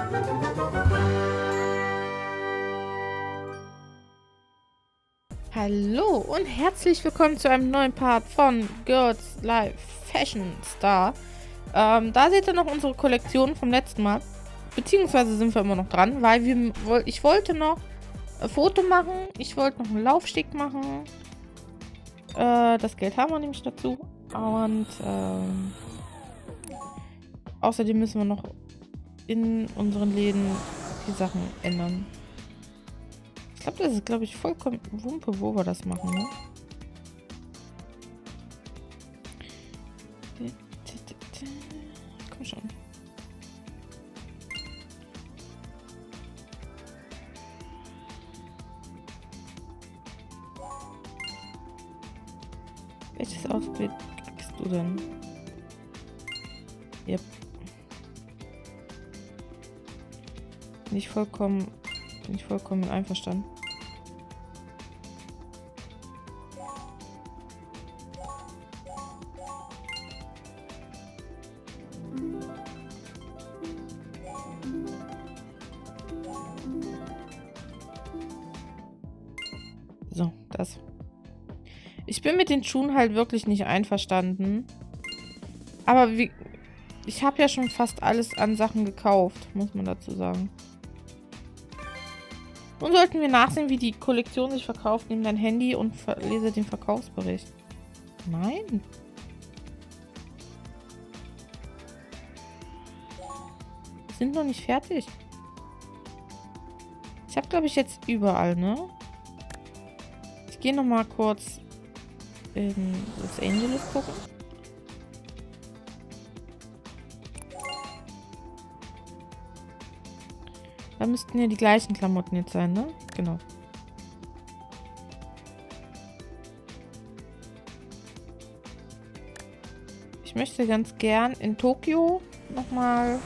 Hallo und herzlich willkommen zu einem neuen Part von Girls Life Fashion Star. Da seht ihr noch unsere Kollektion vom letzten Mal. Beziehungsweise sind wir immer noch dran, weil ich wollte noch ein Foto machen. Ich wollte noch einen Laufsteg machen. Das Geld haben wir nämlich dazu. Und außerdem müssen wir noch in unseren Läden die Sachen ändern. Ich glaube, das ist, glaube ich, vollkommen Wumpe, wo wir das machen, ne? Komm schon. Welches Outfit kriegst du denn? Yep. Bin ich vollkommen einverstanden. So, das. Ich bin mit den Schuhen halt wirklich nicht einverstanden. Aber ich habe ja schon fast alles an Sachen gekauft, muss man dazu sagen. Nun sollten wir nachsehen, wie die Kollektion sich verkauft. Nimm dein Handy und lese den Verkaufsbericht. Nein. Wir sind noch nicht fertig. Ich habe, glaube ich, jetzt überall, ne? Ich gehe noch mal kurz in Los Angeles gucken. Da müssten ja die gleichen Klamotten jetzt sein, ne? Genau. Ich möchte ganz gern in Tokio nochmal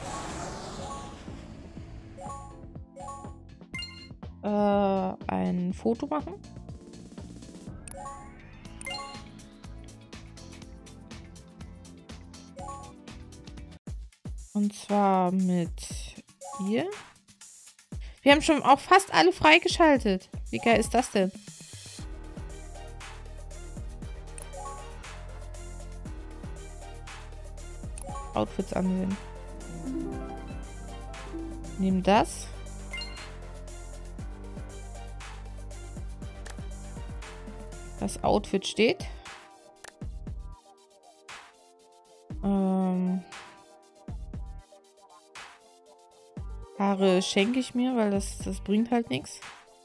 ein Foto machen. Und zwar mit ihr. Wir haben schon auch fast alle freigeschaltet. Wie geil ist das denn? Outfits ansehen. Nehmen das. Das Outfit steht. Haare schenke ich mir, weil das bringt halt nichts.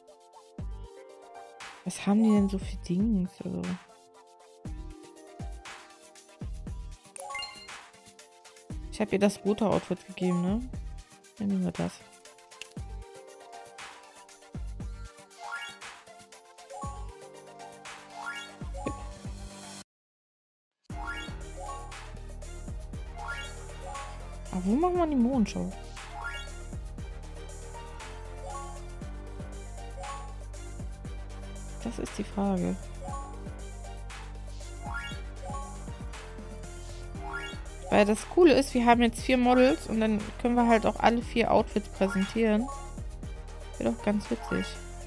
Was haben die denn so für Dinge? Also ich habe ihr das rote Outfit gegeben, ne? Dann nehmen wir das. Aber wo machen wir die Mondschau? Das ist die Frage. Weil das Coole ist, wir haben jetzt 4 Models und dann können wir halt auch alle 4 Outfits präsentieren. Wäre doch ganz witzig.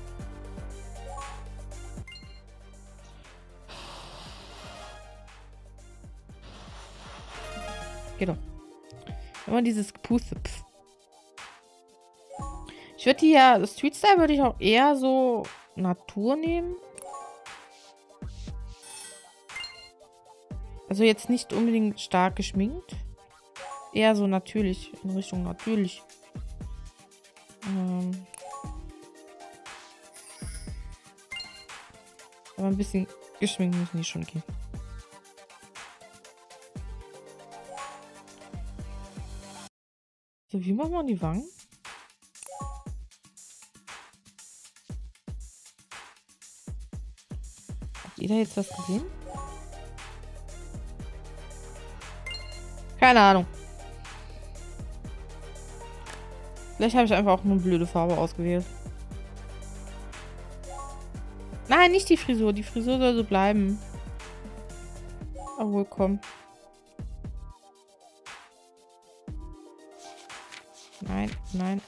Geht doch. Immer dieses Gepuste. Ich würde die ja, Street Style würde ich auch eher so Natur nehmen. Also jetzt nicht unbedingt stark geschminkt. Eher so natürlich, in Richtung natürlich. Aber ein bisschen geschminkt müssen die schon gehen. So, wie machen wir die Wangen? Hat jeder jetzt was gesehen? Keine Ahnung. Vielleicht habe ich einfach auch nur eine blöde Farbe ausgewählt. Nein, nicht die Frisur. Die Frisur soll so bleiben. Obwohl, komm. Nein. nein, nein.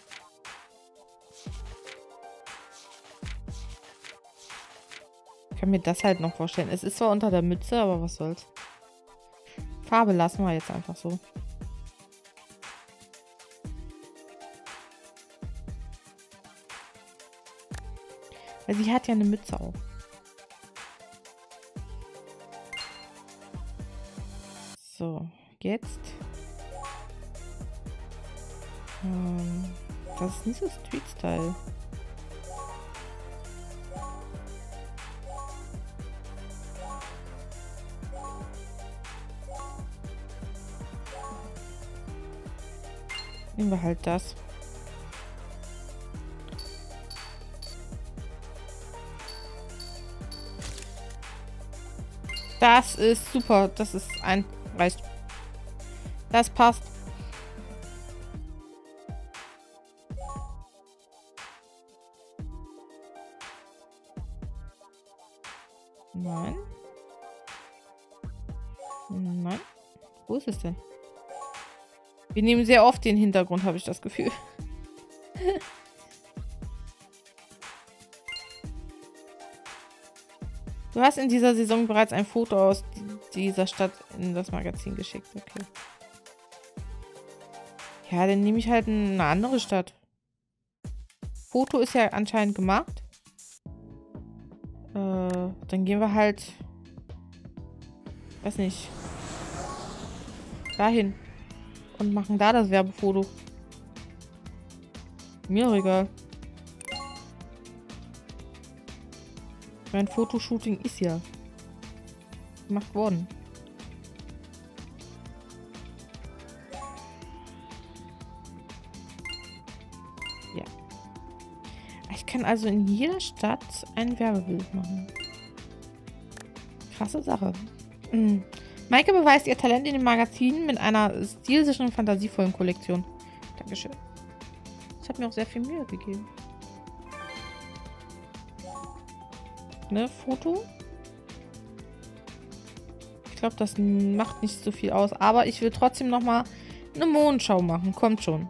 Ich kann mir das halt noch vorstellen. Es ist zwar unter der Mütze, aber was soll's. Farbe lassen wir jetzt einfach so. Weil sie hat ja eine Mütze auf. So, jetzt. Das ist nicht so Street-Style. Nehmen wir halt das. Das ist super. Das ist ein... reicht. Das passt. Nein. Nein. Wo ist es denn? Wir nehmen sehr oft den Hintergrund, habe ich das Gefühl. Du hast in dieser Saison bereits ein Foto aus dieser Stadt in das Magazin geschickt. Okay. Ja, dann nehme ich halt eine andere Stadt. Foto ist ja anscheinend gemacht. Dann gehen wir halt... Weiß nicht. Dahin. Und machen da das Werbefoto. Mir doch egal. Mein Fotoshooting ist ja gemacht worden. Ja. Ich kann also in jeder Stadt ein Werbebild machen. Krasse Sache. Maike beweist ihr Talent in den Magazinen mit einer stilsicheren, fantasievollen Kollektion. Dankeschön. Ich habe mir auch sehr viel Mühe gegeben. Ne, Foto. Ich glaube, das macht nicht so viel aus. Aber ich will trotzdem nochmal eine Mondschau machen. Kommt schon.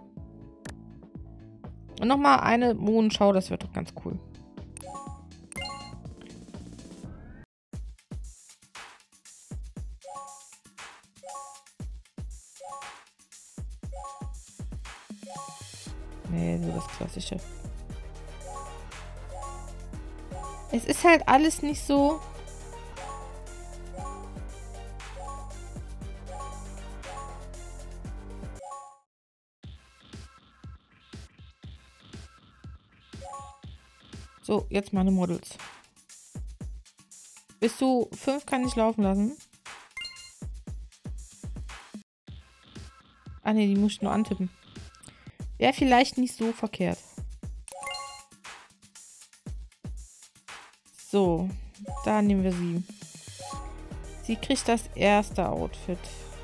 Und nochmal eine Mondschau. Das wird doch ganz cool. Nee, so das Klassische. Es ist halt alles nicht so... So, jetzt meine Models. Bis zu 5 kann ich laufen lassen. Ah ne, die muss ich nur antippen. Wäre vielleicht nicht so verkehrt. So, da nehmen wir sie. Sie kriegt das erste Outfit.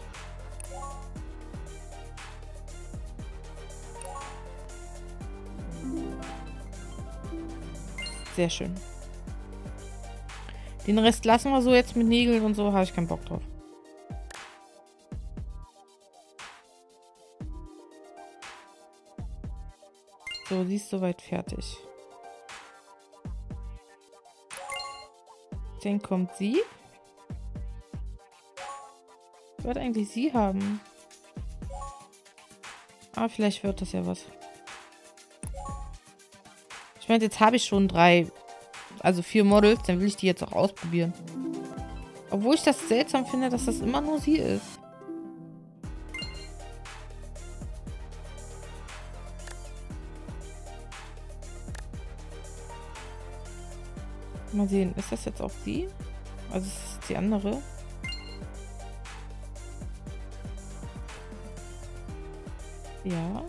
Sehr schön. Den Rest lassen wir so jetzt mit Nägeln und so. Habe ich keinen Bock drauf. So, sie ist soweit fertig. Dann kommt sie. Ich wollte eigentlich sie haben. Aber vielleicht wird das ja was. Ich meine, jetzt habe ich schon 3, also 4 Models. Dann will ich die jetzt auch ausprobieren. Obwohl ich das seltsam finde, dass das immer nur sie ist. Mal sehen, ist das jetzt auch sie? Also ist es die andere? Ja.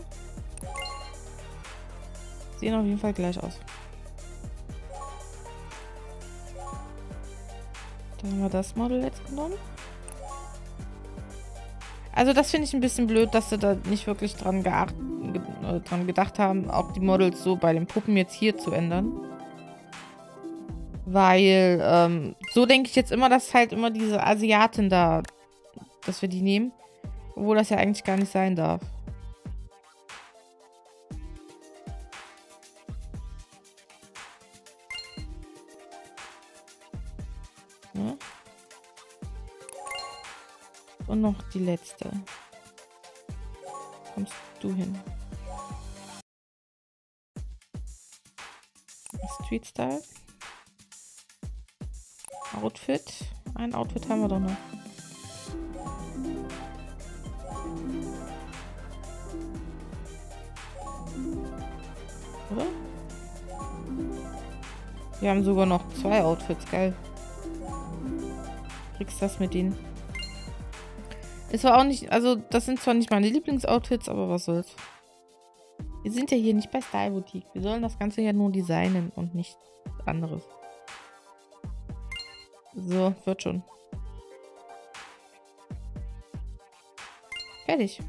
Sehen auf jeden Fall gleich aus. Dann haben wir das Model jetzt genommen. Also das finde ich ein bisschen blöd, dass sie da nicht wirklich dran gedacht haben, auch die Models so bei den Puppen jetzt hier zu ändern. Weil, so denke ich jetzt immer, dass halt immer diese Asiatin da, dass wir die nehmen. Obwohl das ja eigentlich gar nicht sein darf. Ne? Und noch die letzte. Kommst du hin? Street Style. Outfit. Ein Outfit haben wir doch noch. Oder? Wir haben sogar noch 2 Outfits. Geil. Kriegst das mit denen? Es war auch nicht, also das sind zwar nicht meine Lieblingsoutfits, aber was soll's. Wir sind ja hier nicht bei Style Boutique. Wir sollen das Ganze ja nur designen und nichts anderes. So, wird schon. Fertig.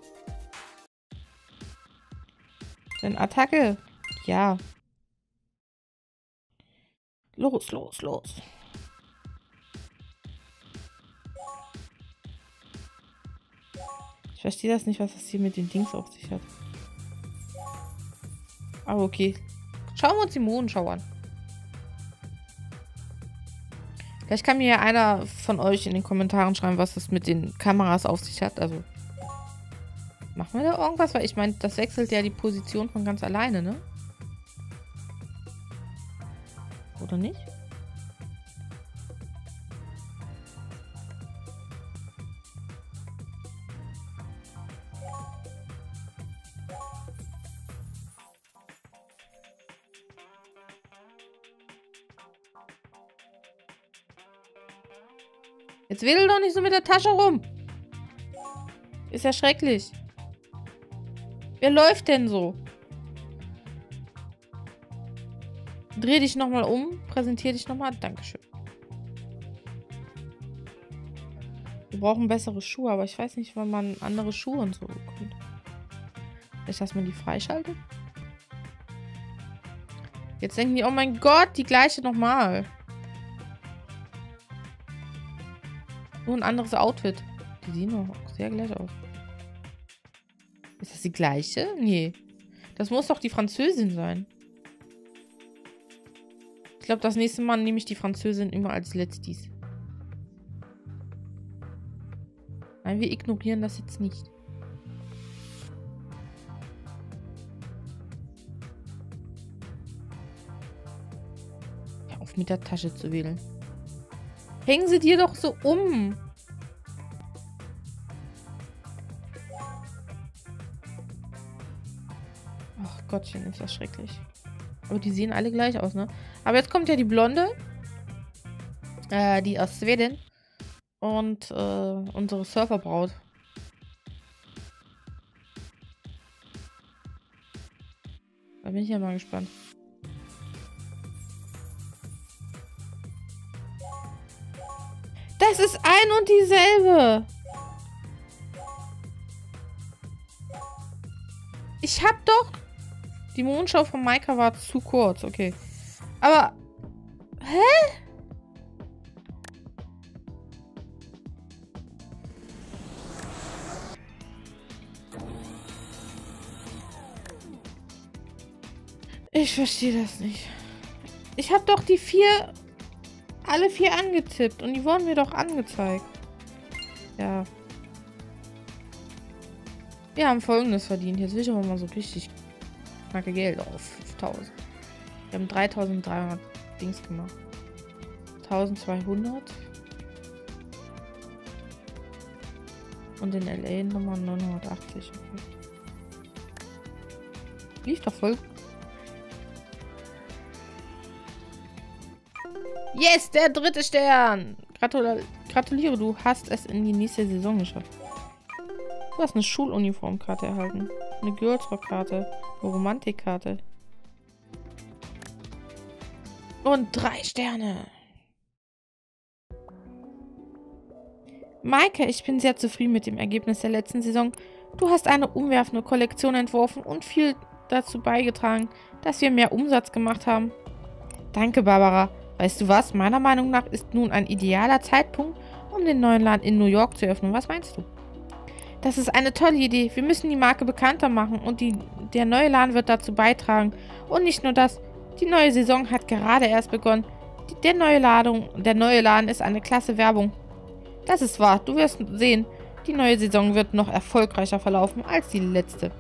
Dann Attacke. Ja. Los, los, los. Ich verstehe das nicht, was das hier mit den Dings auf sich hat. Aber okay. Schauen wir uns die Modenschau an. Vielleicht kann mir ja einer von euch in den Kommentaren schreiben, was das mit den Kameras auf sich hat. Also, machen wir da irgendwas? Weil ich meine, das wechselt ja die Position von ganz alleine, ne? Oder nicht? Jetzt wedel doch nicht so mit der Tasche rum. Ist ja schrecklich. Wer läuft denn so? Dreh dich nochmal um. Präsentier dich nochmal. Dankeschön. Wir brauchen bessere Schuhe, aber ich weiß nicht, wann man andere Schuhe und so bekommt. Vielleicht, dass man die freischaltet? Jetzt denken die, oh mein Gott, die gleiche nochmal. Nur ein anderes Outfit. Die sehen doch sehr gleich aus. Ist das die gleiche? Nee. Das muss doch die Französin sein. Ich glaube, das nächste Mal nehme ich die Französin immer als letztes. Nein, wir ignorieren das jetzt nicht. Hör auf mit der Tasche zu wählen. Hängen sie dir doch so um. Ach Gottchen, ist das schrecklich. Aber die sehen alle gleich aus, ne? Aber jetzt kommt ja die Blonde. Die aus Schweden. Und unsere Surferbraut. Da bin ich ja mal gespannt. Das ist ein und dieselbe. Ich hab doch... Die Mondschau von Maika war zu kurz, okay. Aber... Hä? Ich verstehe das nicht. Ich hab doch die 4... alle 4 angetippt und die wurden mir doch angezeigt. Ja. Wir haben Folgendes verdient. Jetzt will ich aber mal so richtig knacke Geld auf 5000. Wir haben 3300 Dings gemacht. 1200. Und in LA Nummer 980. Okay. Lief doch voll. Yes, der 3. Stern. Gratuliere, du hast es in die nächste Saison geschafft. Du hast eine Schuluniformkarte erhalten. Eine Girls-Rock-Karte. Eine Romantik-Karte. Und 3 Sterne. Maike, ich bin sehr zufrieden mit dem Ergebnis der letzten Saison. Du hast eine umwerfende Kollektion entworfen und viel dazu beigetragen, dass wir mehr Umsatz gemacht haben. Danke, Barbara. Weißt du was? Meiner Meinung nach ist nun ein idealer Zeitpunkt, um den neuen Laden in New York zu öffnen. Was meinst du? Das ist eine tolle Idee. Wir müssen die Marke bekannter machen und der neue Laden wird dazu beitragen. Und nicht nur das. Die neue Saison hat gerade erst begonnen. Der neue Laden ist eine klasse Werbung. Das ist wahr. Du wirst sehen, die neue Saison wird noch erfolgreicher verlaufen als die letzte.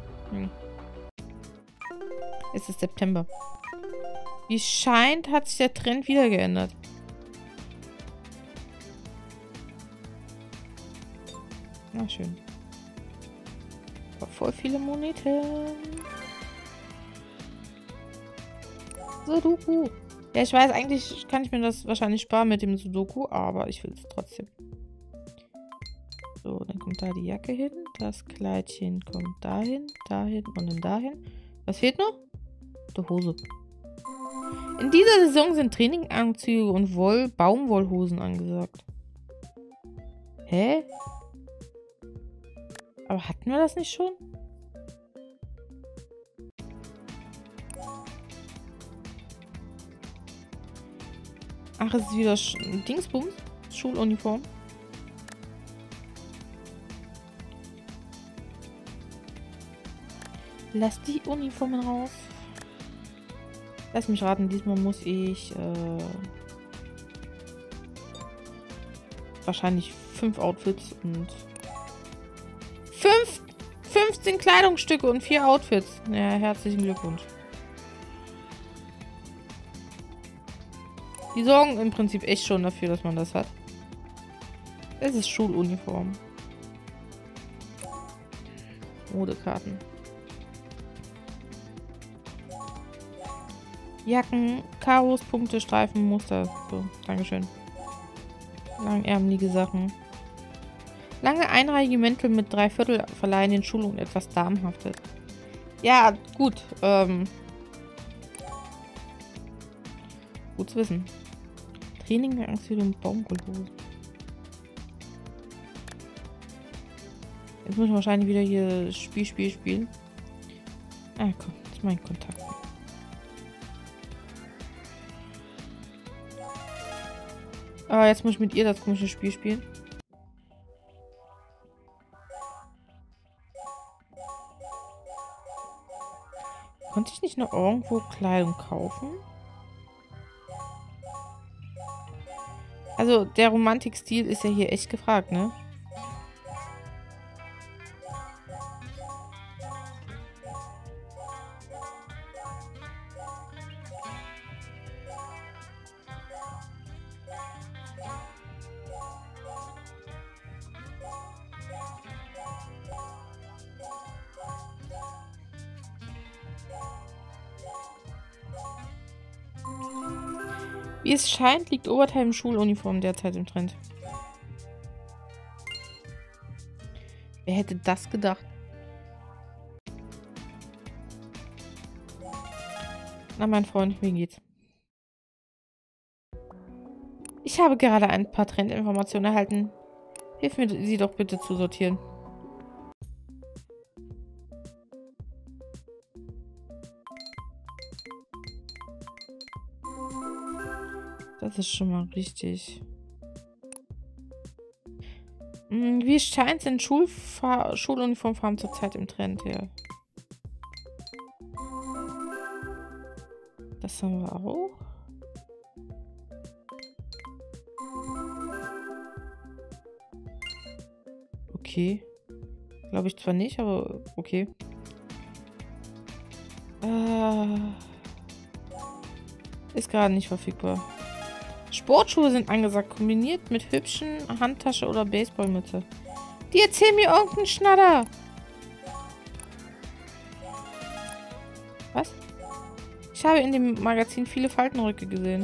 Es ist September. Wie es scheint, hat sich der Trend wieder geändert. Na schön. Aber voll viele Moneten. Sudoku. Ja, ich weiß, eigentlich kann ich mir das wahrscheinlich sparen mit dem Sudoku, aber ich will es trotzdem. So, dann kommt da die Jacke hin. Das Kleidchen kommt dahin, dahin und dann dahin. Was fehlt noch? Die Hose. In dieser Saison sind Traininganzüge und Baumwollhosen angesagt. Hä? Aber hatten wir das nicht schon? Ach, es ist wieder Dingsbums? Schuluniform? Lass die Uniformen raus. Lass mich raten, diesmal muss ich wahrscheinlich 5 Outfits und 15 Kleidungsstücke und 4 Outfits. Ja, herzlichen Glückwunsch. Die sorgen im Prinzip echt schon dafür, dass man das hat. Es ist Schuluniform. Modekarten. Jacken, Karos, Punkte, Streifen, Muster. So, Dankeschön. Langärmelige Sachen. Lange einreihige Mäntel mit 3/4 verleihen den Schulungen etwas Damenhaftes. Ja, gut. Gut zu wissen. Training, Anzüge und Baumwollhosen. Jetzt muss ich wahrscheinlich wieder hier spielen. Ah, komm, das ist mein Kontakt. Ah, jetzt muss ich mit ihr das komische Spiel spielen. Konnte ich nicht noch irgendwo Kleidung kaufen? Also, der Romantikstil ist ja hier echt gefragt, ne? Wie es scheint, liegt Oberteil Schuluniform derzeit im Trend. Wer hätte das gedacht? Na, mein Freund, wie geht's? Ich habe gerade ein paar Trendinformationen erhalten. Hilf mir, sie doch bitte zu sortieren. Das ist schon mal richtig. Wie es scheint, sind Schuluniformfarben zurzeit im Trend, ja. Das haben wir auch. Okay. Glaube ich zwar nicht, aber okay. Ist gerade nicht verfügbar. Sportschuhe sind angesagt, kombiniert mit hübschen Handtasche oder Baseballmütze. Die erzählen mir irgendeinen Schnatter. Was? Ich habe in dem Magazin viele Faltenröcke gesehen.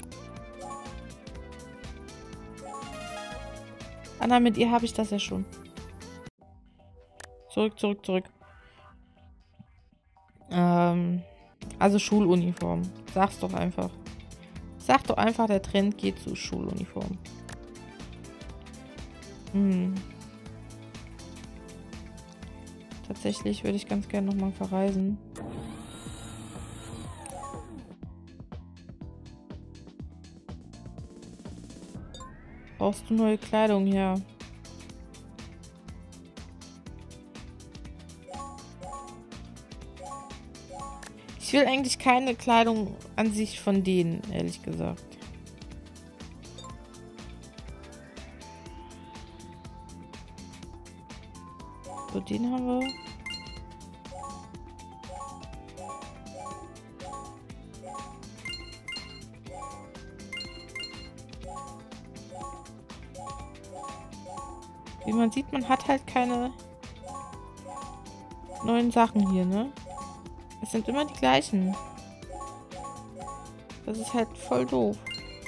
Anna, mit ihr habe ich das ja schon. Zurück. Also Schuluniform. Sag's doch einfach. Sag doch einfach, der Trend geht zu Schuluniform. Tatsächlich würde ich ganz gerne nochmal verreisen. Brauchst du neue Kleidung? Ja. Ich will eigentlich keine Kleidung an sich von denen, ehrlich gesagt. So, den haben wir. Wie man sieht, man hat halt keine neuen Sachen hier, ne? Es sind immer die gleichen. Das ist halt voll doof.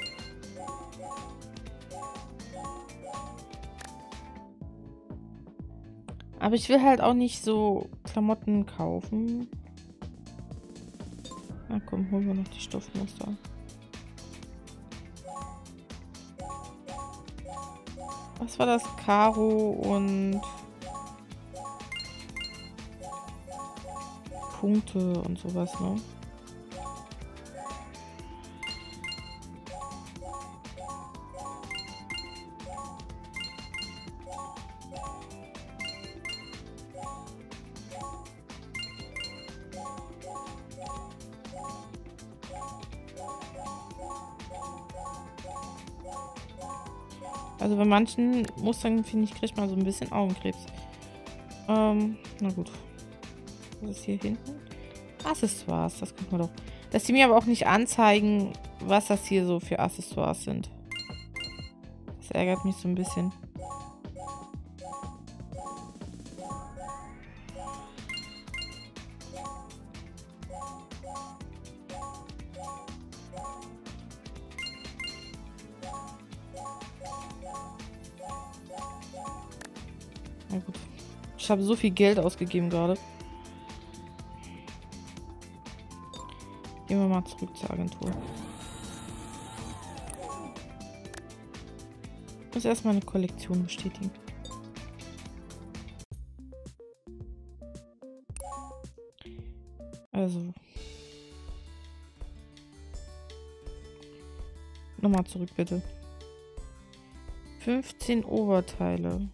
Aber ich will halt auch nicht so Klamotten kaufen. Na komm, holen wir noch die Stoffmuster. Was war das? Karo und Punkte und sowas, ne? Also bei manchen Mustern, finde ich, kriegt man so ein bisschen Augenkrebs. Na gut. Was ist hier hinten? Accessoires, das gucken wir doch. Dass die mir aber auch nicht anzeigen, was das hier so für Accessoires sind. Das ärgert mich so ein bisschen. Na gut. Ich habe so viel Geld ausgegeben gerade. Gehen wir mal zurück zur Agentur. Ich muss erstmal eine Kollektion bestätigen. Also. Nochmal zurück, bitte. 15 Oberteile.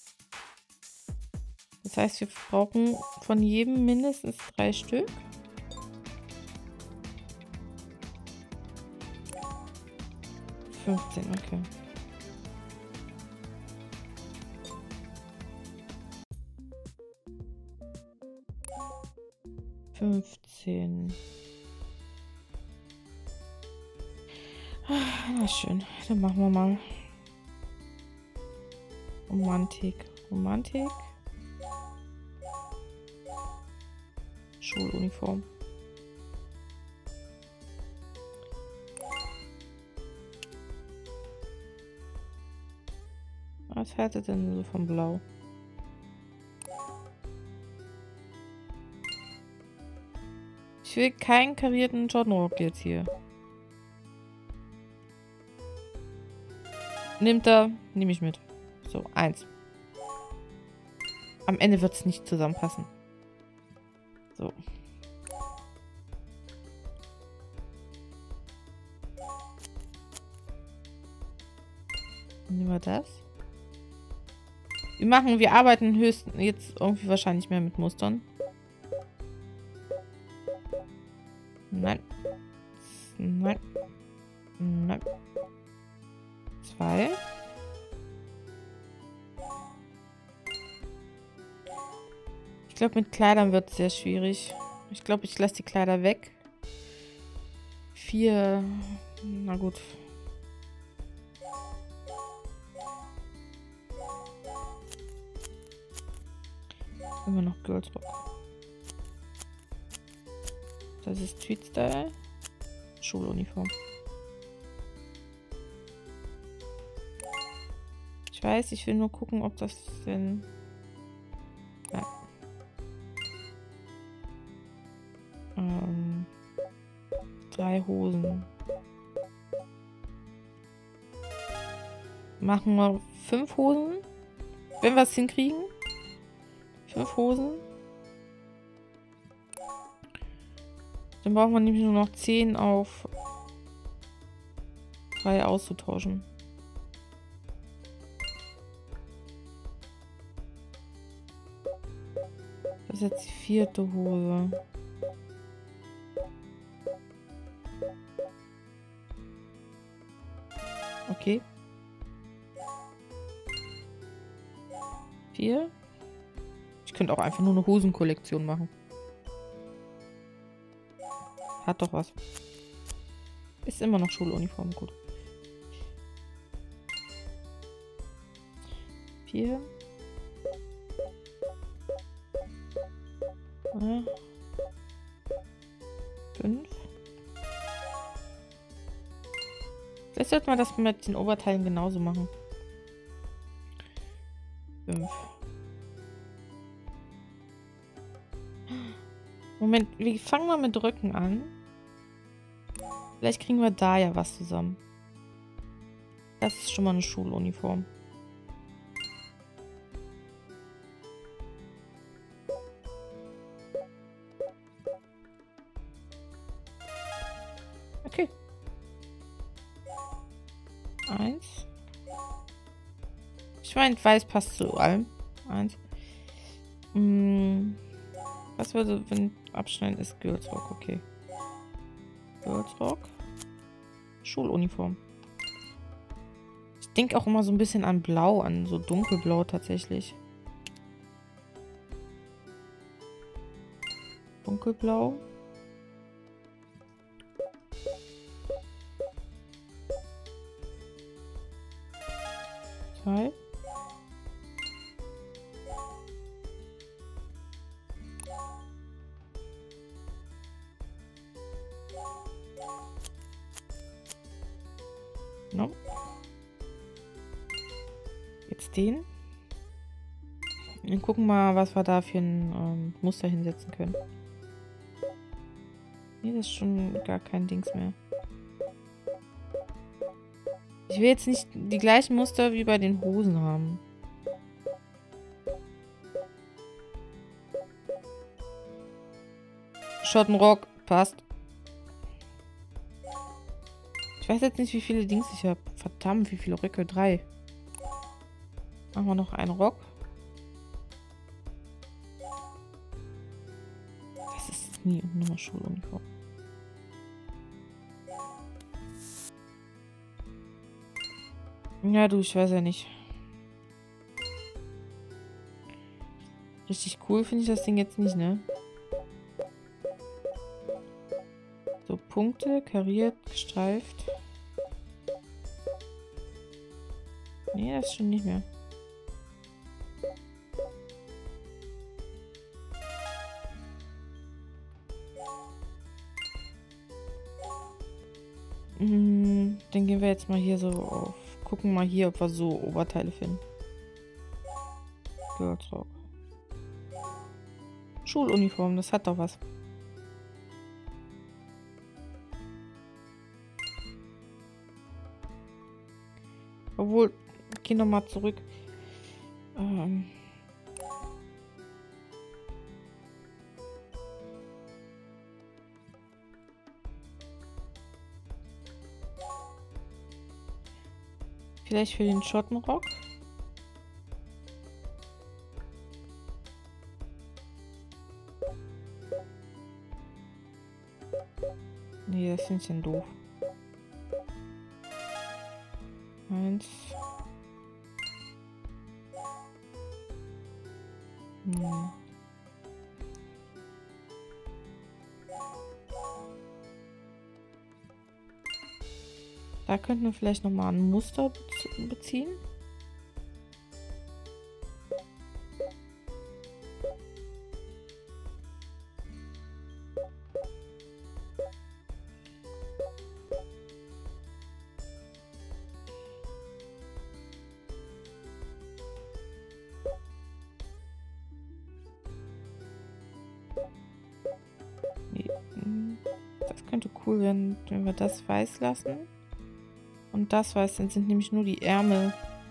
Das heißt, wir brauchen von jedem mindestens 3 Stück. Okay. Na schön, dann machen wir mal. Romantik. Schuluniform. Was haltet denn so von Blau? Ich will keinen karierten John Rock jetzt hier. Nimmt er, nehme ich mit. So, 1. Am Ende wird es nicht zusammenpassen. So. Nehmen wir das. Wir arbeiten höchstens jetzt irgendwie wahrscheinlich mehr mit Mustern. Nein. 2. Ich glaube, mit Kleidern wird es sehr schwierig. Ich glaube, ich lasse die Kleider weg. 4. Na gut. Immer noch Girls Rock. Das ist Tweed Style. Schuluniform. Ich weiß, ich will nur gucken, ob das denn... Ja. 3 Hosen. Machen wir 5 Hosen. Wenn wir es hinkriegen. 5 Hosen. Dann brauchen wir nämlich nur noch 10 auf 3 auszutauschen. Das ist jetzt die 4. Hose. Okay. 4. könnte auch einfach nur eine Hosenkollektion machen. Hat doch was. Ist immer noch Schuluniform, gut. 4. 5. Vielleicht sollte man das mit den Oberteilen genauso machen. 5. Moment, wir fangen mal mit Rücken an. Vielleicht kriegen wir da ja was zusammen. Das ist schon mal eine Schuluniform. Okay. 1. Ich meine, weiß passt zu allem. 1. Was würde, wenn abschneiden ist Girls Rock, okay. Girls Rock. Schuluniform. Ich denke auch immer so ein bisschen an Blau, an so dunkelblau tatsächlich. Dunkelblau. Zwei. No. Jetzt den. Wir gucken mal, was wir da für ein Muster hinsetzen können. Nee, das ist schon gar kein Dings mehr. Ich will jetzt nicht die gleichen Muster wie bei den Hosen haben. Schottenrock, passt. Ich weiß jetzt nicht, wie viele Dings ich habe. Verdammt, wie viele Röcke? 3. Machen wir noch einen Rock. Das ist nie nochmal Schuluniform. Ja, du, ich weiß ja nicht. Richtig cool finde ich das Ding jetzt nicht, ne? So, Punkte, kariert, gestreift. Nee, das ist schon nicht mehr. Dann gehen wir jetzt mal hier so auf. Gucken mal hier, ob wir so Oberteile finden. Girls Rock. Schuluniform, das hat doch was. Obwohl, geh noch mal zurück. Vielleicht für den Schottenrock. Nee, das finde ich dann doof. 1. Da könnten wir vielleicht noch mal ein Muster beziehen. Das könnte cool werden, wenn wir das weiß lassen. Und das weiß, dann sind nämlich nur die Ärmel.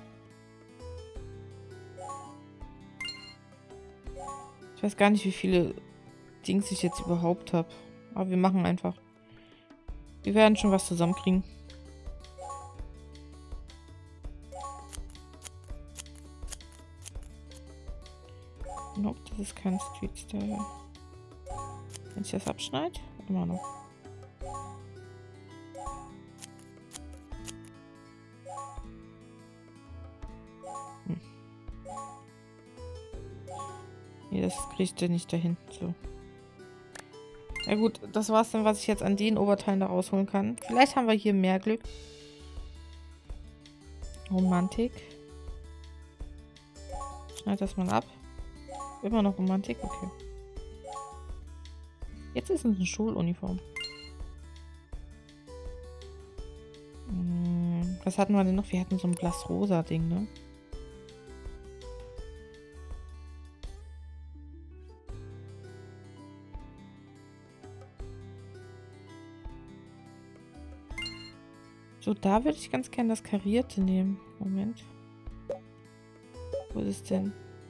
Ich weiß gar nicht, wie viele Dings ich jetzt überhaupt habe. Aber wir machen einfach. Wir werden schon was zusammenkriegen. Nope, das ist kein Street Style. Wenn ich das abschneide, immer noch. das kriege ich denn nicht da hinten so. Ja gut, das war's dann, was ich jetzt an den Oberteilen da rausholen kann. Vielleicht haben wir hier mehr Glück. Romantik. Schneid das mal ab. Immer noch Romantik? Okay. Jetzt ist es eine Schuluniform. Was hatten wir denn noch? Wir hatten so ein blassrosa Ding, ne? So, da würde ich ganz gerne das Karierte nehmen. Moment. Wo ist es denn?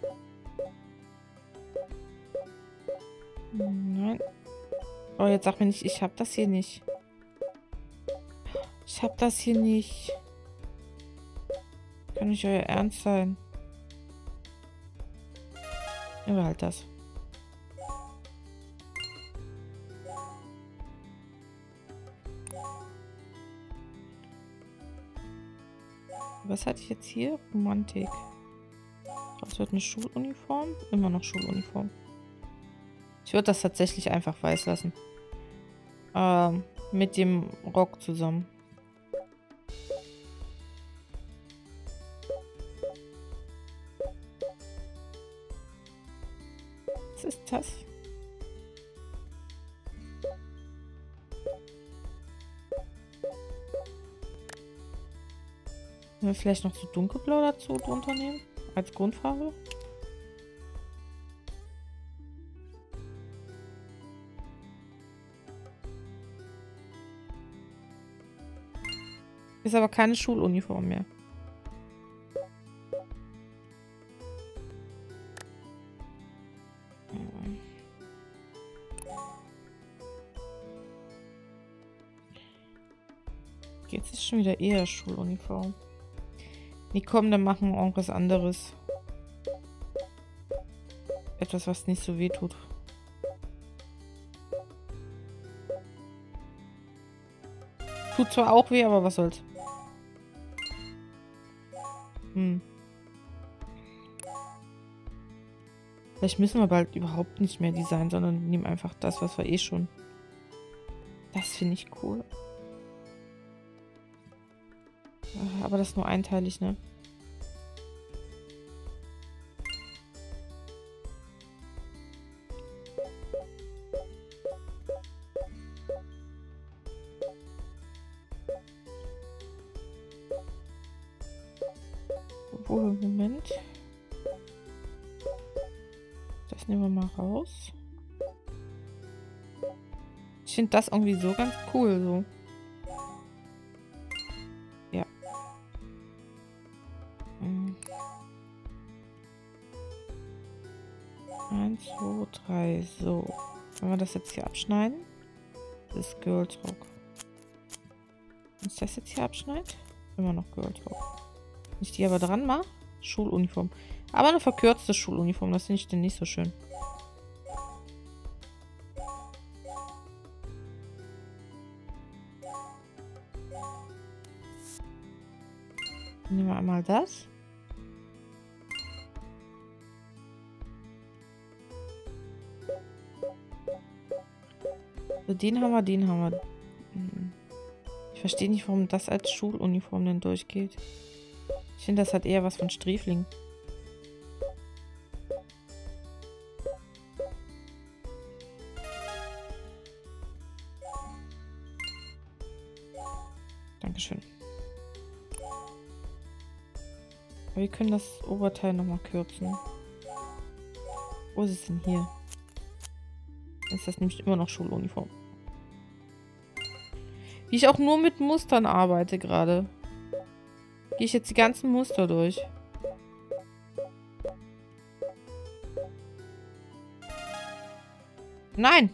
Nein. Oh, jetzt sag mir nicht, ich habe das hier nicht. Ich habe das hier nicht. Kann nicht euer Ernst sein. Nehmen wir halt das. Was hatte ich jetzt hier? Romantik. Das wird eine Schuluniform. Immer noch Schuluniform. Ich würde das tatsächlich einfach weiß lassen. Mit dem Rock zusammen. Was ist das? Können wir vielleicht noch so dunkelblau dazu drunter nehmen? Als Grundfarbe? Ist aber keine Schuluniform mehr. Jetzt ist schon wieder eher Schuluniform. Nee, komm, dann machen wir irgendwas anderes. Etwas, was nicht so weh tut. Tut zwar auch weh, aber was soll's. Vielleicht müssen wir bald überhaupt nicht mehr designen, sondern nehmen einfach das, was wir eh schon. Das finde ich cool. Aber das ist nur einteilig, ne? Obwohl, Moment. Das nehmen wir mal raus. Ich finde das irgendwie so ganz cool, so. Ja. 1, 2, 3, so. Wenn wir das jetzt hier abschneiden, das ist Girls Rock. Wenn ich das jetzt hier abschneide, immer noch Girls Rock. Wenn ich die aber dran mache, Schuluniform. Aber eine verkürzte Schuluniform, das finde ich denn nicht so schön. Nehmen wir einmal das. So, den haben wir, den haben wir. Ich verstehe nicht, warum das als Schuluniform denn durchgeht. Ich finde, das hat eher was von Sträfling. Dankeschön. Aber wir können das Oberteil nochmal kürzen. Wo ist es denn hier? Ist das nämlich immer noch Schuluniform. Wie ich auch nur mit Mustern arbeite gerade. Gehe ich jetzt die ganzen Muster durch. Nein!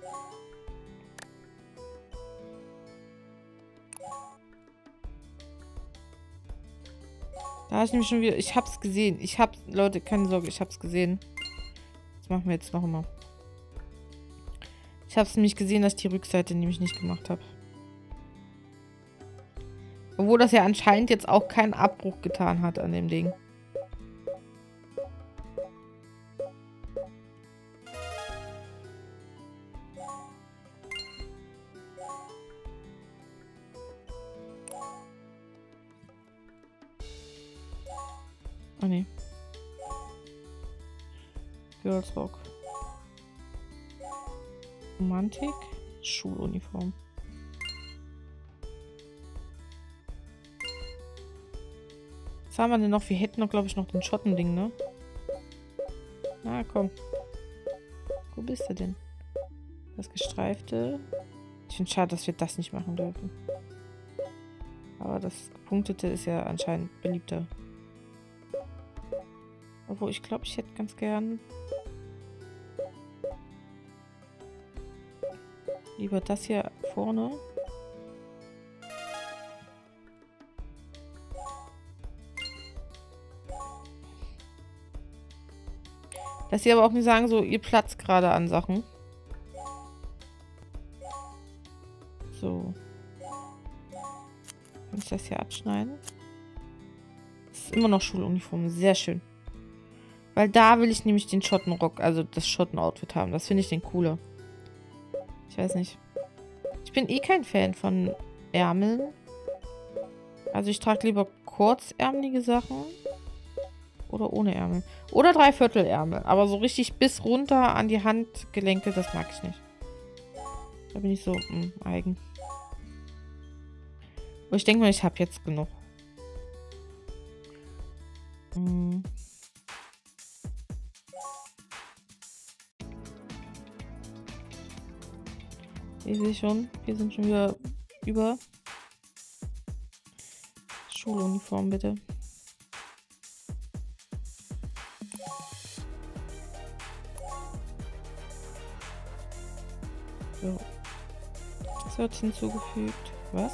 Da habe ich nämlich schon wieder... Ich hab's gesehen. Leute, keine Sorge, ich hab's gesehen. Das machen wir jetzt noch einmal. Ich hab's nämlich gesehen, dass ich die Rückseite nämlich nicht gemacht habe. Obwohl das ja anscheinend jetzt auch keinen Abbruch getan hat an dem Ding. Ah, nee. Girls Rock. Romantik. Schuluniform. Was haben wir denn noch? Wir hätten noch, glaube ich, noch den Schottending, ne? Na, komm. Wo bist du denn? Das gestreifte. Ich finde es schade, dass wir das nicht machen dürfen. Aber das gepunktete ist ja anscheinend beliebter. Obwohl, ich glaube, ich hätte ganz gern lieber das hier vorne. Dass sie aber auch nicht sagen, so, ihr platzt gerade an Sachen. So. Kann ich das hier abschneiden? Das ist immer noch Schuluniform. Sehr schön. Weil da will ich nämlich den Schottenrock, also das Schottenoutfit haben. Das finde ich den cooler. Ich weiß nicht. Ich bin eh kein Fan von Ärmeln. Also ich trage lieber kurzärmelige Sachen. Oder ohne Ärmel. Oder Dreiviertelärmel. Aber so richtig bis runter an die Handgelenke, das mag ich nicht. Da bin ich so eigen. Aber ich denke mal, ich habe jetzt genug. Ich sehe schon, wir sind schon wieder über. Schuluniform, bitte. So. Das wird hinzugefügt. Was?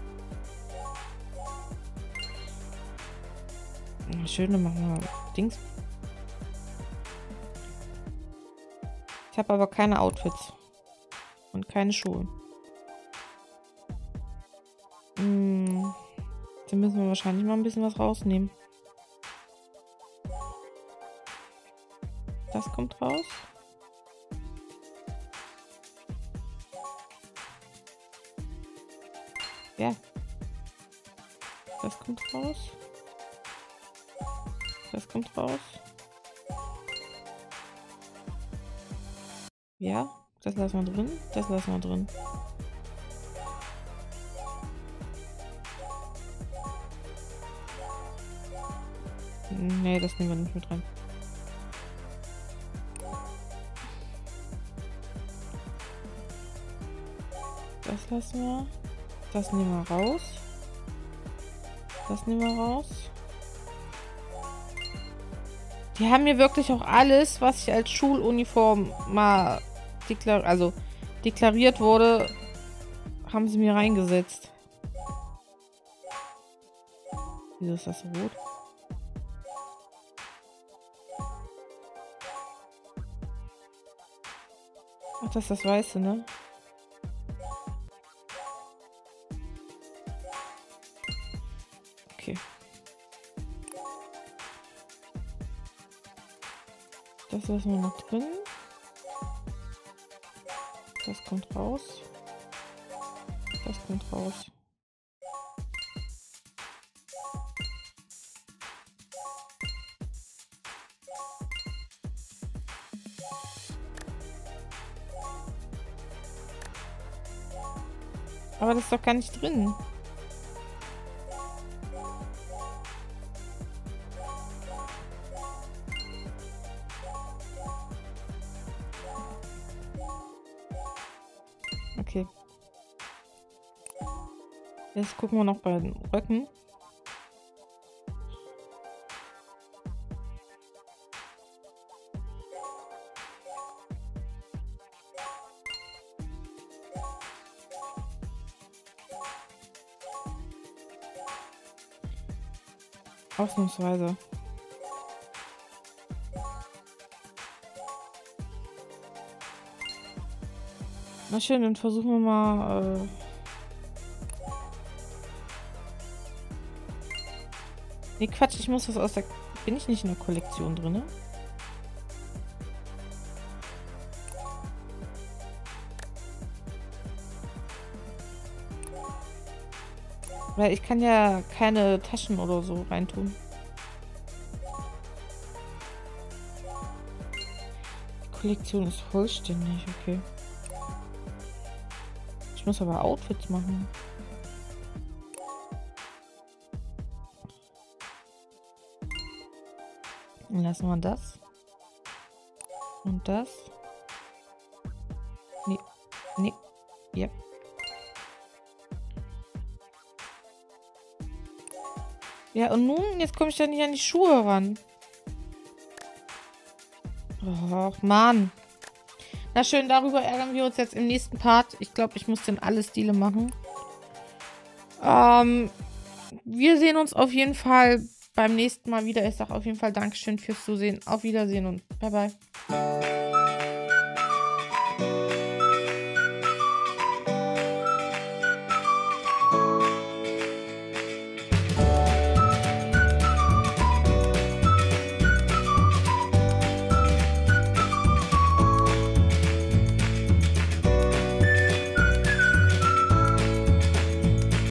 Schön, dann machen wir Dings. Ich habe aber keine Outfits. Und keine Schuhe. Dann müssen wir wahrscheinlich mal ein bisschen was rausnehmen. Das kommt raus. Ja. Das kommt raus. Das kommt raus. Ja, das lassen wir drin. Das lassen wir drin. Nee, das nehmen wir nicht mit rein. Das lassen wir. Das nehmen wir raus. Das nehmen wir raus. Die haben mir wirklich auch alles, was ich als Schuluniform mal deklariert wurde, haben sie mir reingesetzt. Wieso ist das so rot? Ach, das ist das Weiße, ne? Okay. Das lassen wir noch drin. Das kommt raus. Das kommt raus. Aber das ist doch gar nicht drin. Okay. Jetzt gucken wir noch bei den Röcken. Ausnahmsweise. Na schön, dann versuchen wir mal. Nee, Quatsch, ich muss was aus der. Bin ich nicht in der Kollektion drin? Weil ich kann ja keine Taschen oder so reintun. Kollektion ist vollständig, okay. Ich muss aber Outfits machen. Dann lassen wir das. Und das. Nee. Nee. Yep. Ja, und nun, jetzt komme ich da nicht an die Schuhe ran. Och, Mann. Na schön, darüber ärgern wir uns jetzt im nächsten Part. Ich glaube, ich muss dann alle Stile machen. Wir sehen uns auf jeden Fall beim nächsten Mal wieder. Ich sage auf jeden Fall Dankeschön fürs Zusehen. Auf Wiedersehen und bye bye.